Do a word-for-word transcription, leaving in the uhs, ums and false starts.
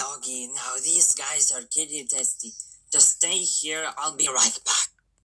Oggy, now these guys are kitty testy. Just stay here, I'll be right back.